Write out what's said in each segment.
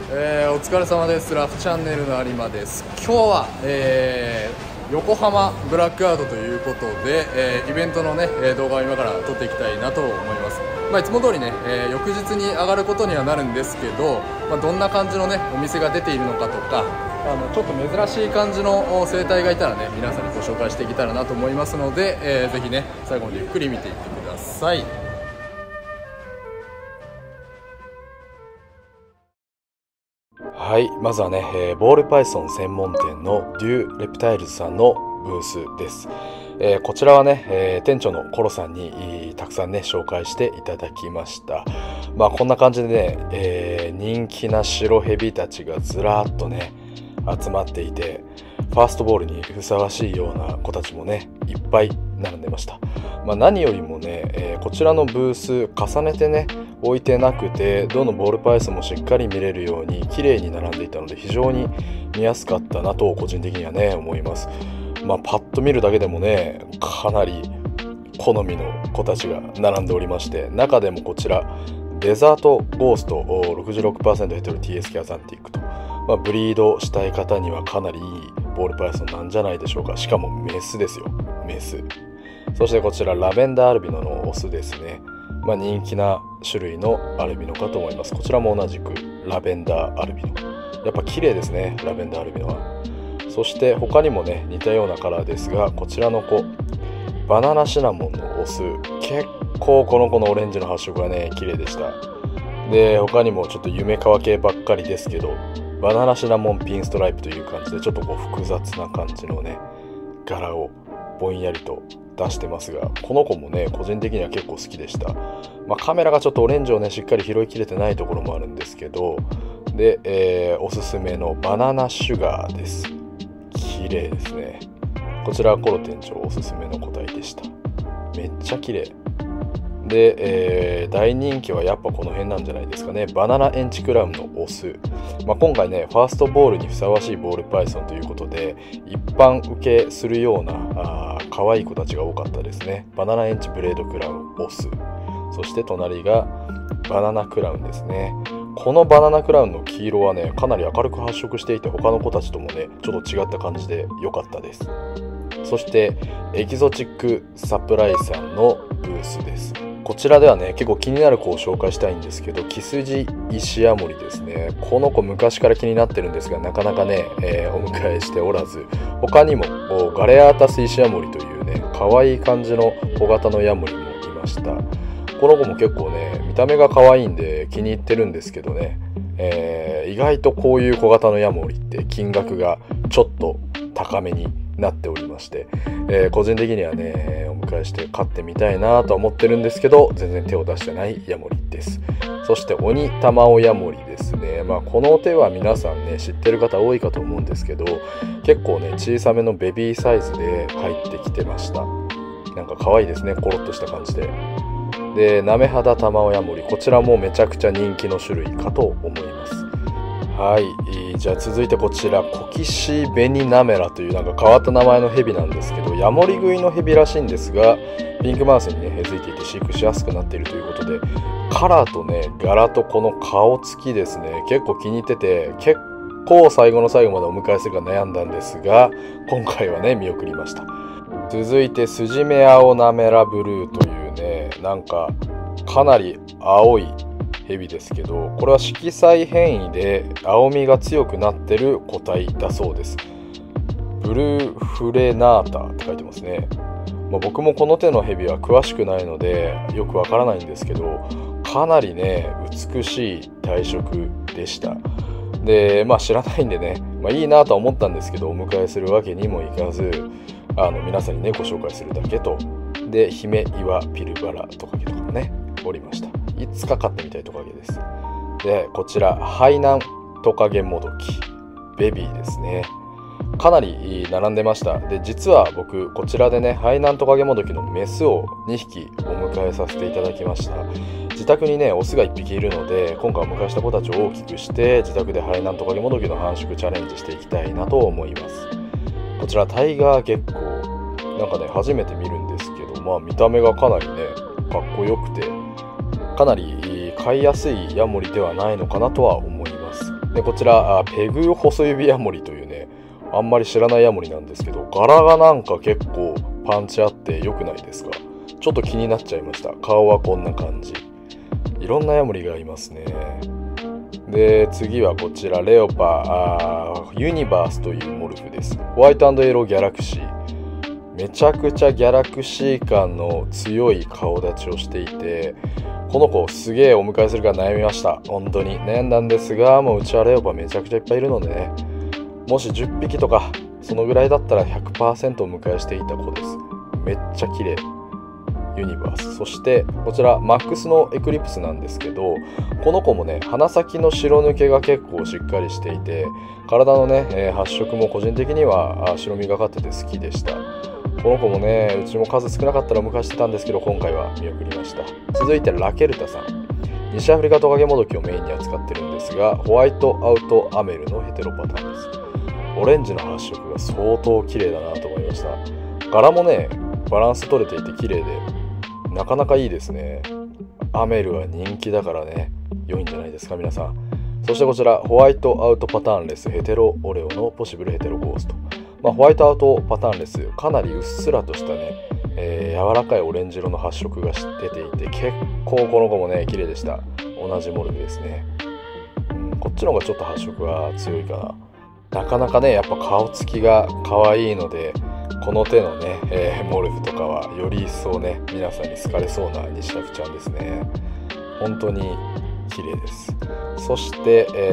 お疲れ様です。ラフチャンネルの有馬です。今日は、横浜ブラックアウトということで、イベントの、ね、動画を今から撮っていきたいなと思います。いつも通りね、翌日に上がることにはなるんですけど、どんな感じのねお店が出ているのかとか、ちょっと珍しい感じの生態がいたらね皆さんにご紹介していけたらなと思いますので、ぜひね最後までゆっくり見ていってください。はい、まずはね、ボールパイソン専門店のデューレプタイルズさんのブースです。こちらはね、店長のコロさんにたくさんね紹介していただきました。こんな感じでね、人気な白ヘビたちがずらーっとね集まっていて、ファーストボールにふさわしいような子たちもねいっぱい並んでました。何よりもね、こちらのブース重ねてね置いてなくて、どのボールパイソンもしっかり見れるように綺麗に並んでいたので、非常に見やすかったなと個人的にはね思います。パッと見るだけでもねかなり好みの子たちが並んでおりまして、中でもこちらデザートゴースト 66% 減ってる TS キャザンティックと、ブリードしたい方にはかなりいいボールパイソンなんじゃないでしょうか。しかもメスですよ、メス。そしてこちらラベンダーアルビノのオスですね。人気な種類のアルビノかと思います。こちらも同じくラベンダーアルビノ、やっぱ綺麗ですね、ラベンダーアルビノは。そして他にもね似たようなカラーですが、こちらの子バナナシナモンのオス、結構この子のオレンジの発色がね綺麗でした。で他にもちょっと夢川系ばっかりですけど、バナナシナモンピンストライプという感じでちょっと複雑な感じのね柄をぼんやりと出してますが、この子もね個人的には結構好きでした。カメラがちょっとオレンジをねしっかり拾いきれてないところもあるんですけど、で、おすすめのバナナシュガーです。綺麗ですね。こちらはコロ店長おすすめの個体でした。めっちゃ綺麗で、大人気はやっぱこの辺なんじゃないですかね。バナナエンチクラウンのオス、今回ねファーストボールにふさわしいボールパイソンということで一般受けするような可愛い子たちが多かったですね。バナナエンチブレードクラウンオス、そして隣がバナナクラウンですね。このバナナクラウンの黄色はねかなり明るく発色していて、他の子たちともねちょっと違った感じで良かったです。そしてエキゾチックサプライさんのブースです。こちらではね結構気になる子を紹介したいんですけど、キスジイシヤモリですね。この子昔から気になってるんですが、なかなかね、お迎えしておらず、他にもガレアータスイシヤモリというね可愛い感じの小型のヤモリもいました。この子も結構ね見た目が可愛いんで気に入ってるんですけどね、意外とこういう小型のヤモリって金額がちょっと高めになっておりまして、個人的にはねお迎えして飼ってみたいなとは思ってるんですけど、全然手を出してないヤモリです。そしてオニタマオヤモリですね。この手は皆さんね知ってる方多いかと思うんですけど、結構ね小さめのベビーサイズで入ってきてました。なんか可愛いですね、コロッとした感じで。でナメハダタマオヤモリ、こちらもめちゃくちゃ人気の種類かと思います。はい、じゃあ続いてこちらコキシベニナメラというなんか変わった名前のヘビなんですけど、ヤモリ食いのヘビらしいんですが、ピンクマウスにねへづいていて飼育しやすくなっているということで、カラーとね柄とこの顔つきですね結構気に入ってて、結構最後の最後までお迎えするか悩んだんですが、今回はね見送りました。続いてスジメアオナメラブルーというねなんかかなり青いヘビですけど、これは色彩変異で青みが強くなってる個体だそうです。ブルーフレナータって書いてますね。僕もこの手のヘビは詳しくないのでよくわからないんですけど、かなりね美しい体色でした。で知らないんでね、いいなとは思ったんですけど、お迎えするわけにもいかず、皆さんにねご紹介するだけと。でヒメイワピルバラトカゲとかもねおりました。いつか飼ってみたいトカゲです。でこちらハイナントカゲモドキベビーですね。かなり並んでました。で実は僕こちらでねハイナントカゲモドキのメスを2匹お迎えさせていただきました。自宅にねオスが1匹いるので、今回お迎えした子たちを大きくして自宅でハイナントカゲモドキの繁殖チャレンジしていきたいなと思います。こちらタイガーゲッコー、なんかね初めて見るんですけど、見た目がかなりねかっこよくて、かなり飼いやすいヤモリではないのかなとは思います。 でこちらペグ細指ヤモリというね、あんまり知らないヤモリなんですけど、柄がなんか結構パンチあって良くないですか？ちょっと気になっちゃいました。顔はこんな感じ。いろんなヤモリがいますね。で次はこちらレオパユニバースというモルフです。ホワイト&イエローギャラクシー。めちゃくちゃギャラクシー感の強い顔立ちをしていて、この子すげえお迎えするから悩みました。本当に悩んだんですが、もううちはレオパめちゃくちゃいっぱいいるのでね、もし10匹とかそのぐらいだったら 100% お迎えしていた子です。めっちゃ綺麗。ユニバース。そしてこちらマックスのエクリプスなんですけど、この子もね鼻先の白抜けが結構しっかりしていて、体のね、発色も個人的には白みがかってて好きでした。この子もね、うちも数少なかったらお迎えしてたんですけど、今回は見送りました。続いてラケルタさん。西アフリカトカゲモドキをメインに扱ってるんですが、ホワイトアウトアメルのヘテロパターンです。オレンジの発色が相当綺麗だなと思いました。柄もねバランス取れていて綺麗でなかなかいいですね。アメルは人気だからね、良いんじゃないですか皆さん。そしてこちらホワイトアウトパターンレスヘテロオレオのポシブルヘテロゴースト。ホワイトアウトパターンレス、かなりうっすらとしたね、柔らかいオレンジ色の発色が出ていて、結構この子もね綺麗でした。同じモルフですね。こっちの方がちょっと発色が強いかな。なかなかねやっぱ顔つきが可愛いので、この手のね、モルフとかはより一層ね皆さんに好かれそうな西崎ちゃんですね。本当に綺麗です。そして、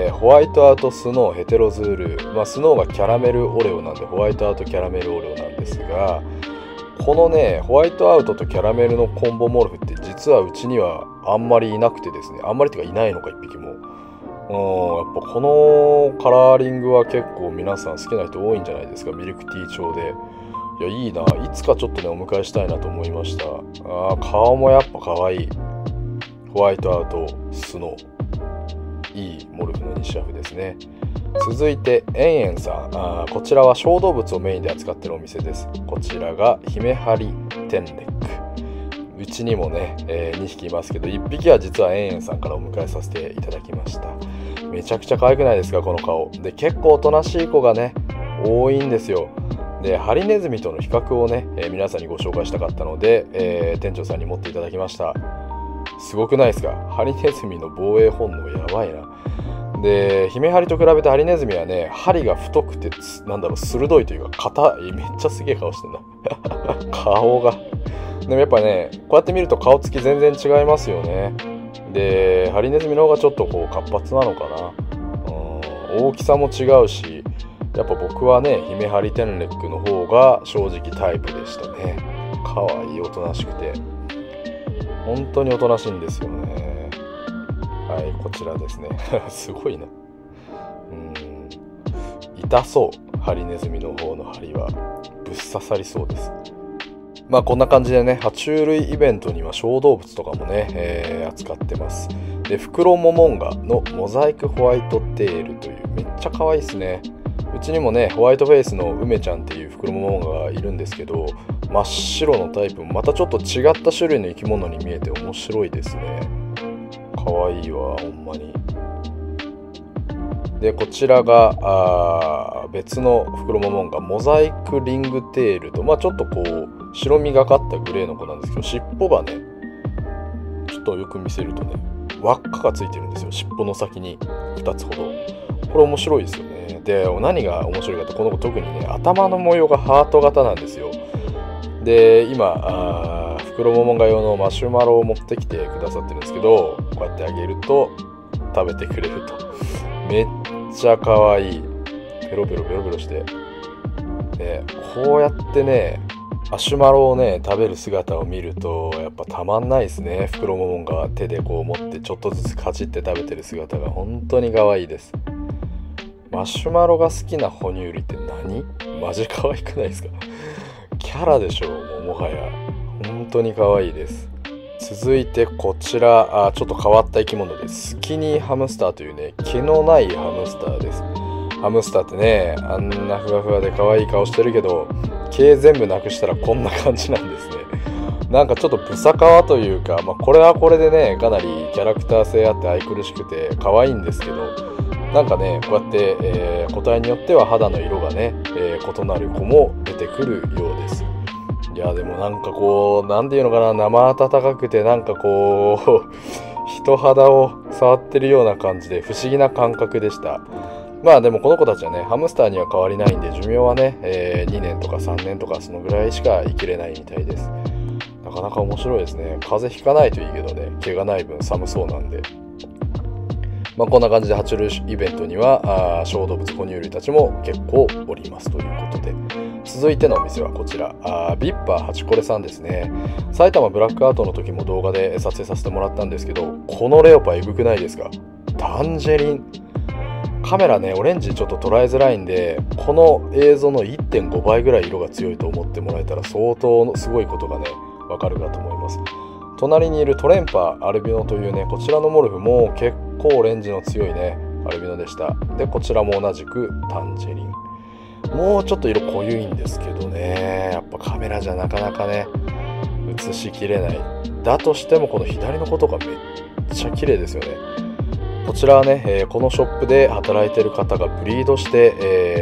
ホワイトアウトスノーヘテロズール、スノーがキャラメルオレオなんでホワイトアウトキャラメルオレオなんですが、このねホワイトアウトとキャラメルのコンボモルフって実はうちにはあんまりいなくてですね、あんまりっていうかいないのか1匹も。やっぱこのカラーリングは結構皆さん好きな人多いんじゃないですか。ミルクティー調で、いやいいな、いつかちょっとねお迎えしたいなと思いました。顔もやっぱ可愛い。ホワイトアウトスノー、いいモルフの西アフですね。続いてエンエンさん。こちらは小動物をメインで扱ってるお店です。こちらがヒメハリテンレック。うちにもね、2匹いますけど、1匹は実はエンエンさんからお迎えさせていただきました。めちゃくちゃ可愛くないですかこの顔で。結構おとなしい子がね多いんですよ。でハリネズミとの比較をね、皆さんにご紹介したかったので、店長さんに持っていただきました。すごくないですか？ハリネズミの防衛本能やばいな。でヒメハリと比べてハリネズミはね針が太くて鋭いというか硬い。めっちゃすげえ顔してんだ顔がでもやっぱねこうやって見ると顔つき全然違いますよね。でハリネズミの方がちょっとこう活発なのかな。大きさも違うし、やっぱ僕はねヒメハリテンレックの方が正直タイプでしたね。可愛い、おとなしくて本当におとなしいんですよね。はい、こちらですねすごいな。痛そう。ハリネズミの方の針はぶっ刺さりそうです。こんな感じでね、爬虫類イベントには小動物とかもね、扱ってます。でフクロモモンガのモザイクホワイトテールという、めっちゃ可愛いですね。うちにもねホワイトフェイスの梅ちゃんっていうフクロモモンガがいるんですけど、真っ白のタイプもまたちょっと違った種類の生き物に見えて面白いですね。可愛いわほんまに。でこちらが別のフクロモモンガモザイクリングテールと、ちょっとこう白みがかったグレーの子なんですけど、尻尾がねちょっとよく見せるとね輪っかがついてるんですよ。尻尾の先に2つほど。これ面白いですよね。で何が面白いかと、この子特にね頭の模様がハート型なんですよ。で今フクロモモンガ用のマシュマロを持ってきてくださってるんですけど、こうやってあげると食べてくれると。めっちゃ可愛い。ペロペロペロペロして、でこうやってねマシュマロをね食べる姿を見るとやっぱたまんないですね。フクロモモンガ手でこう持ってちょっとずつかじって食べてる姿が本当に可愛いです。マシュマロが好きな哺乳類って何？マジ可愛くないですか？キャラでしょもはや。本当に可愛いです。続いてこちらちょっと変わった生き物です。スキニーハムスターというね毛のないハムスターです。ハムスターってねあんなふわふわで可愛い顔してるけど、毛全部なくしたらこんな感じなんですね。なんかちょっとブサカワというか、これはこれでねかなりキャラクター性あって愛くるしくて可愛いんですけど、 なんかねこうやって、個体によっては肌の色がね、異なる子も出てくるようです。いやでもなんかこうなんていうのかな、生温かくてなんかこう人肌を触ってるような感じで不思議な感覚でした。まあでもこの子たちはねハムスターには変わりないんで寿命はね、2年とか3年とかそのぐらいしか生きれないみたいです。なかなか面白いですね。風邪ひかないといいけどね、毛がない分寒そうなんで。まあこんな感じで爬虫類イベントには小動物哺乳類たちも結構おりますということで、続いてのお店はこちらビッパーハチコレさんですね。埼玉ブラックアウトの時も動画で撮影させてもらったんですけど、このレオパエグくないですか。タンジェリンカメラねオレンジちょっと捉えづらいんで、この映像の 1.5 倍ぐらい色が強いと思ってもらえたら相当のすごいことがねわかるかと思います。隣にいるトレンパアルビノというねこちらのモルフも結構オレンジの強いねアルビノでした。でこちらも同じくタンジェリン、もうちょっと色濃ゆいんですけどね、やっぱカメラじゃなかなかね映しきれない。だとしてもこの左の子とかめっちゃ綺麗ですよね。こちらはね、このショップで働いてる方がブリードして、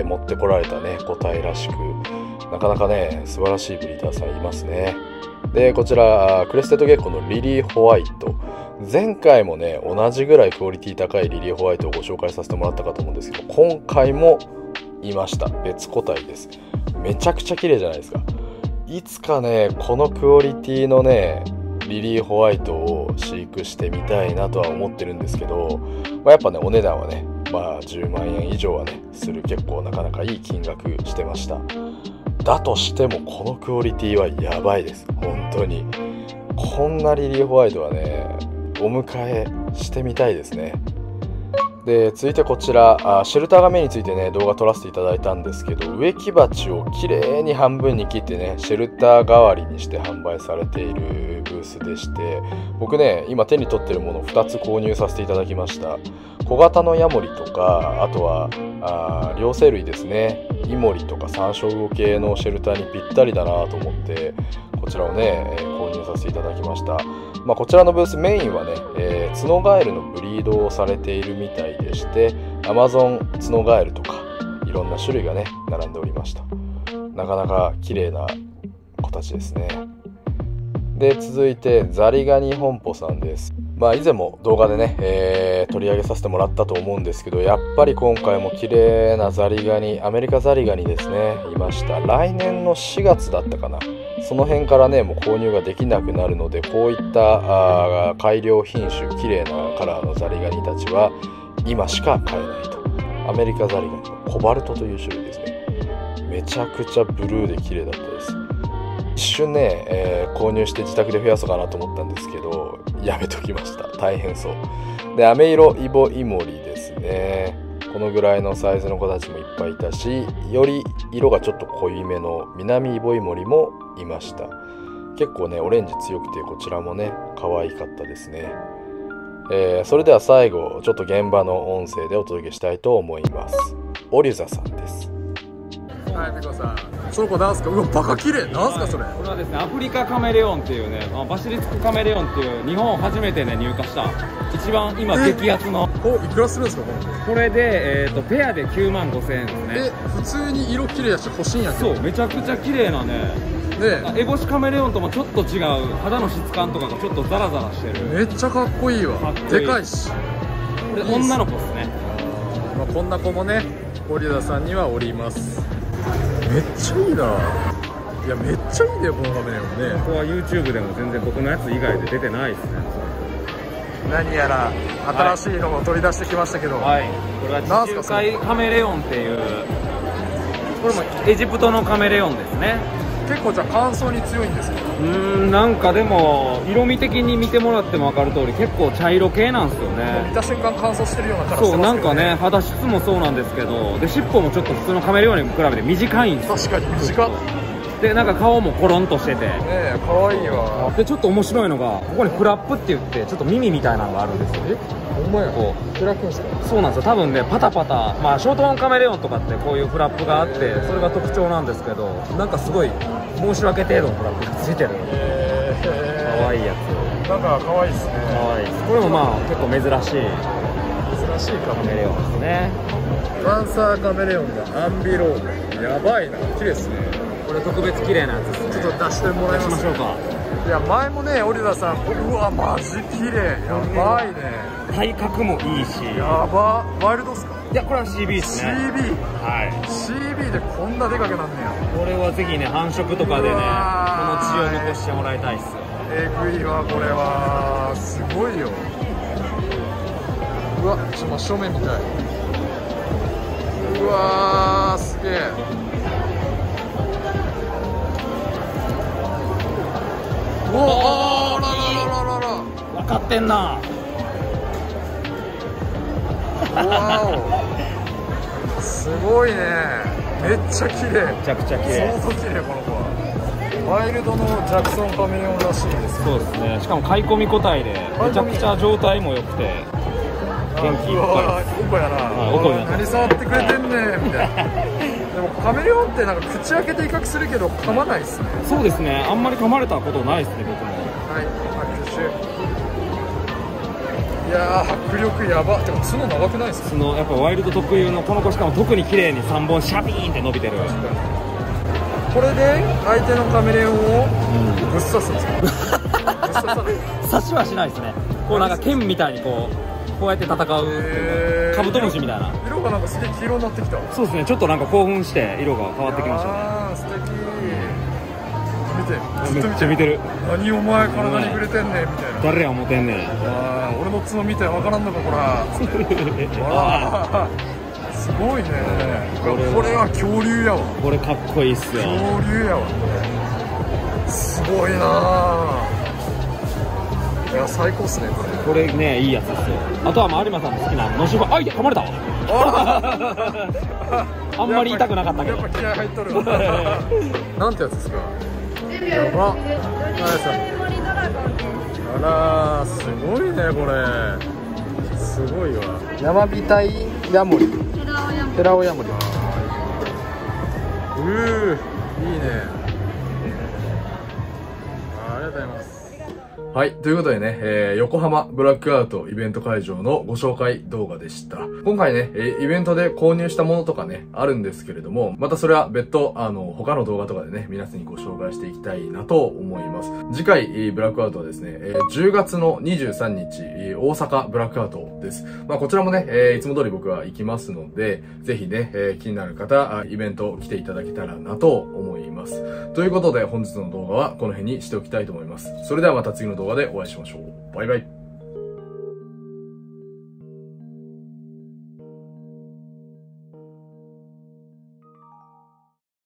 持ってこられたね個体らしく、なかなかね素晴らしいブリーダーさんいますね。でこちらクレステッドゲッコのリリーホワイト、前回もね同じぐらいクオリティ高いリリーホワイトをご紹介させてもらったかと思うんですけど、今回もいました。別個体です。めちゃくちゃ綺麗じゃないですか。いつかねこのクオリティのねリリーホワイトを飼育してみたいなとは思ってるんですけど、やっぱねお値段はね10万円以上はねする、結構なかなかいい金額してました。だとしてもこのクオリティはやばいです。本当にこんなリリーホワイトはねお迎えしてみたいですね。で続いてこちらシェルターが目についてね動画撮らせていただいたんですけど、植木鉢をきれいに半分に切ってねシェルター代わりにして販売されているブースでして、僕ね今手に取ってるもの2つ購入させていただきました。小型のヤモリとか、あとは両生類ですね、イモリとかサンショウウオ系のシェルターにぴったりだなと思ってこちらをね購入させていただきました。こちらのブースメインはね、ツノガエルのブリードをされているみたいでして、アマゾンツノガエルとかいろんな種類がね並んでおりました。なかなか綺麗な子たちですね。で続いてザリガニ本舗さんです。以前も動画でね、取り上げさせてもらったと思うんですけど、やっぱり今回も綺麗なザリガニ、アメリカザリガニですねいました。来年の4月だったかな、その辺からねもう購入ができなくなるので、こういった改良品種綺麗なカラーのザリガニたちは今しか買えないと。アメリカザリガニのコバルトという種類ですね。めちゃくちゃブルーで綺麗だったです。一瞬ね、購入して自宅で増やそうかなと思ったんですけどやめときました。大変そうで、アメイロイボイモリですね。このぐらいのサイズの子たちもいっぱいいたし、より色がちょっと濃いめの南イボイモリもいました。結構ねオレンジ強くてこちらもね可愛かったですね。それでは最後ちょっと現場の音声でお届けしたいと思います。オリュザさんです。 はい、ペコさん、その子なんすか。うわ、バカ綺麗。なんすかそれ。 これはですね、アフリカカメレオンっていうね、バシリスクカメレオンっていう日本初めてね入荷した一番今激アツの。 いくらするんですかこれでペアで9万5千円ですね。 普通に色綺麗だし欲しいんやけど。 そう、めちゃくちゃ綺麗なね。エボシカメレオンともちょっと違う肌の質感とかがちょっとザラザラしてる。 めっちゃかっこいいわ。でかいし。 これ女の子ですね。 こんな子もねオリダさんにはおります。めっちゃいいな。いやめっちゃいいねこのカメレオンね。 ここは YouTube でも全然僕のやつ以外で出てないですね。 何やら新しいのを取り出してきましたけど、 はい、これは地中海カメレオンっていう、これもエジプトのカメレオンですね。 結構じゃあ乾燥に強いんですか。 なんかでも色味的に見てもらっても分かる通り結構茶色系なんですよね。 見た瞬間乾燥してるようなカラーしてますよね。 そう、なんかね肌質もそうなんですけど、で尻尾もちょっと普通のカメレオンに比べて短いんですよ。 確かに短っ。 でなんか顔もコロンとしててねえ可愛いわ。 でちょっと面白いのがここにフラップって言ってちょっと耳みたいなのがあるんですよ。 ほんまや。こう開くんですか。 そうなんですよ。多分ねパタパタ、ショートワンカメレオンとかってこういうフラップがあってそれが特徴なんですけど、なんかすごい申し訳程度のフラップがついてる。可愛いやつ。 なんか可愛いですね。 可愛いです。これも結構珍しい。 珍しいカカメレオンですね。 パンサーカメレオンがアンビローブ。やばいな、綺麗ですね。 これ特別綺麗なやつですね。 ちょっと出してもらい出しまますしょうか。 いや、前もね、オリラさん、うわ、マジ綺麗。やばいね。 体格もいいし。 やば。ワイルドっすか？ いや、これは CB ですね。 CB。 はい。 CB でこんなでかくなんねや。 これはぜひね、繁殖とかでね、 うこのわー血を残してもらいたいっすよ。 えぐいわ、これは。すごいよ。うわ、ちょっと正面見たい。うわー、すげえ。おお、あららららら分かってんな。 ら。わお。すごいね。めっちゃ綺麗。 めちゃくちゃ綺麗。 相当綺麗、この子は。ワイルドのジャクソンカメレオンらしいです。 そうですね。しかも飼い込み個体で、めちゃくちゃ状態も良くて、元気いっぱいです。 おこやな。 はいおこになって何触ってくれてんねんみたいな。でもカメレオンってなんか口開けて威嚇するけど噛まないっすね。 そうですね。あんまり噛まれたことないですね、僕も。 はい、拍手。いやー、迫力やば。でも角長くないですか？ そのやっぱワイルド特有のこの子しかも特に綺麗に3本シャビーンって伸びてる。 これで相手のカメレオンをぶっ刺すんですか？ぶっ刺さない。 刺しはしないですね。こうなんか剣みたいにこうやって戦うカブトムシみたいな。 色がなんかすげえ黄色になってきた。 そうですね。ちょっとなんか興奮して色が変わってきましたね。 あー、素敵。見て、 めっちゃ見てる。 何お前体に触れてんねんみたいな。 誰や思てんねん。 あー、俺の角見てわからんのかこら。わー、すごいね。これは恐竜やわ。 これかっこいいっすよ。 恐竜やわ。すごいなぁ。いや、最高っすね、これ。 これね、いいやつですよ。あとは有馬さんの好きなのしば、あ、いや、噛まれたわ。あんまり痛くなかったけど。 やっぱ気合入っとるわ。なんてやつですか？やば。あらー、すごいね、これ。すごいわ。山火隊ヤモリ。テラオヤモリ。いいね。ありがとうございます。はい。ということでね、横浜ブラックアウトイベント会場のご紹介動画でした。今回ね、イベントで購入したものとかね、あるんですけれども、またそれは別途、他の動画とかでね、皆さんにご紹介していきたいなと思います。次回、ブラックアウトはですね、10月の23日、大阪ブラックアウトです。まあ、こちらもね、いつも通り僕は行きますので、ぜひね、気になる方、イベント来ていただけたらなと思います。ということで、本日の動画はこの辺にしておきたいと思います。それではまた次の動画でお会いしましょう。バイバイ。